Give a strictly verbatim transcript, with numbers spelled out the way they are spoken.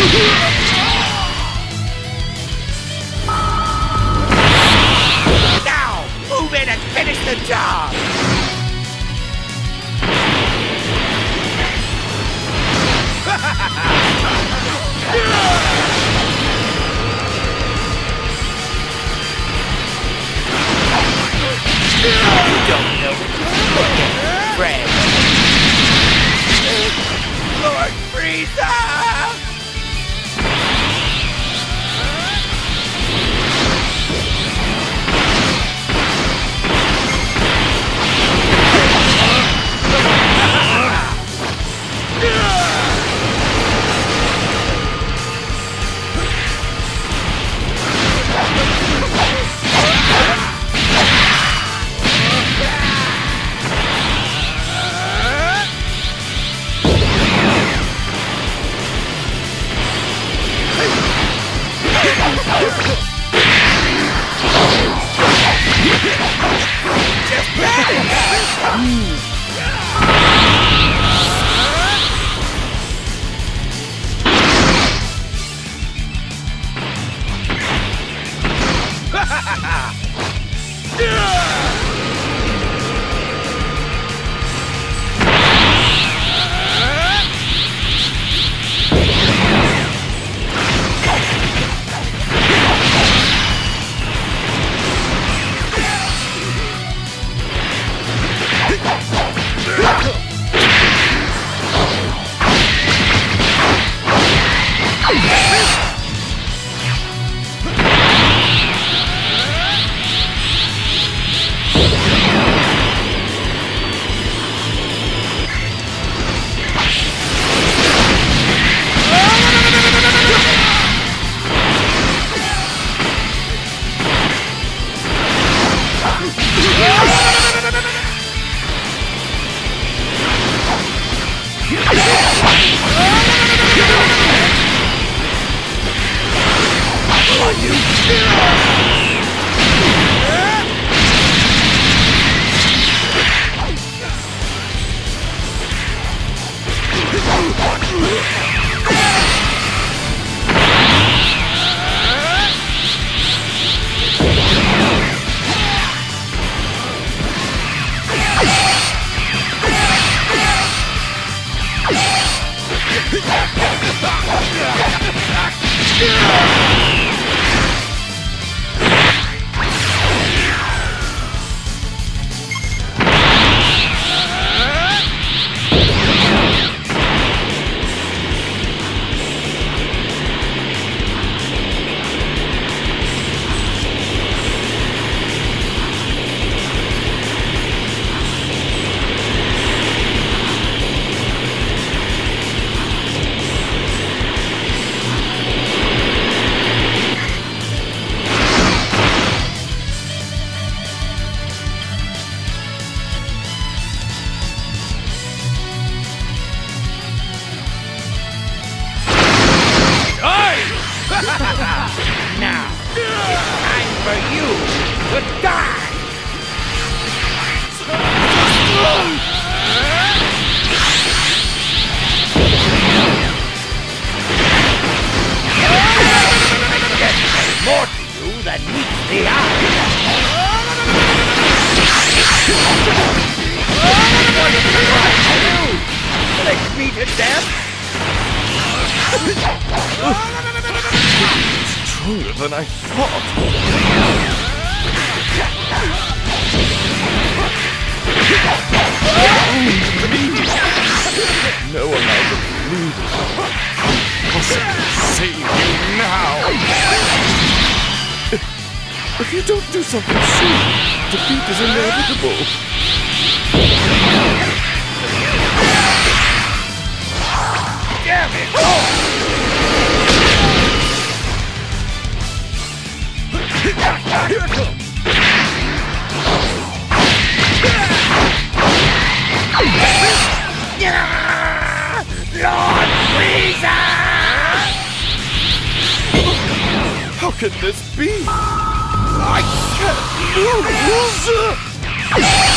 Now, move in and finish the job! You don't know what you're looking at, Fred. Lord Frieza! Now, it's time for you to die! There's more to you than meets the eye! What is it trying to do? Lick me to death? Stronger than I thought. No amount of bleeding can possibly save you now. If, if you don't do something soon, defeat is inevitable. Damn it! Oh! Lord Frieza! How can this be? I can't lose!